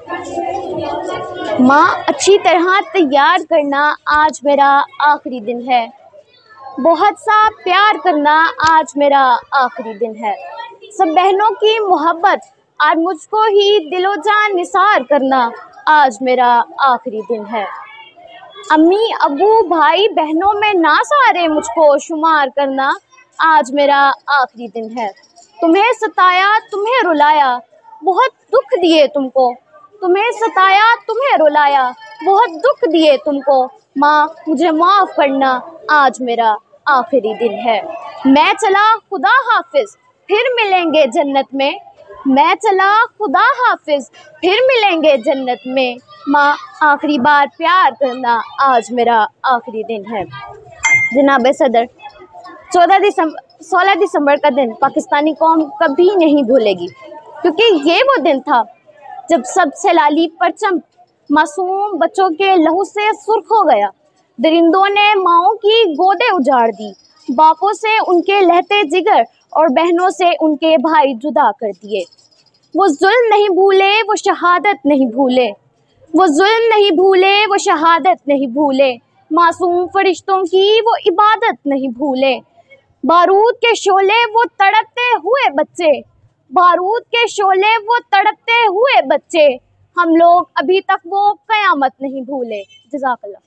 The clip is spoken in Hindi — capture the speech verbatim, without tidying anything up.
माँ, अच्छी तरह तैयार करना, आज मेरा आखिरी दिन है। बहुत सा प्यार करना, आज मेरा आखिरी दिन है। सब बहनों की मोहब्बत, आज मुझको ही दिलो जान निसार करना, आज मेरा आखिरी दिन है। अम्मी अबू भाई बहनों में ना सारे मुझको शुमार करना, आज मेरा आखिरी दिन है। तुम्हें सताया, तुम्हें रुलाया, बहुत दुख दिए तुमको। तुम्हें सताया, तुम्हें रुलाया, बहुत दुख दिए तुमको। माँ, मुझे माफ़ करना, आज मेरा आखिरी दिन है। मैं चला, खुदा हाफिज, फिर मिलेंगे जन्नत में। मैं चला, खुदा हाफिज, फिर मिलेंगे जन्नत में। माँ, आखिरी बार प्यार करना, आज मेरा आखिरी दिन है। जनाब सदर, चौदह दिसंबर सोलह दिसंबर का दिन पाकिस्तानी कौम कभी नहीं भूलेगी, क्योंकि ये वो दिन था जब सब सैलाली परचम मासूम बच्चों के लहू से सुर्ख हो गया। दरिंदों ने माओं की गोदें उजाड़ दी, बापों से उनके लहते जिगर और बहनों से उनके भाई जुदा कर दिए। वो जुल्म नहीं भूले, वो शहादत नहीं भूले। वो जुल्म नहीं भूले, वो शहादत नहीं भूले। मासूम फरिश्तों की वो इबादत नहीं भूले। बारूद के शोले वो तड़पते हुए बच्चे, बारूद के शोले वो तड़पते हुए बच्चे। हम लोग अभी तक वो कयामत नहीं भूले। जज़ाकल्लाह।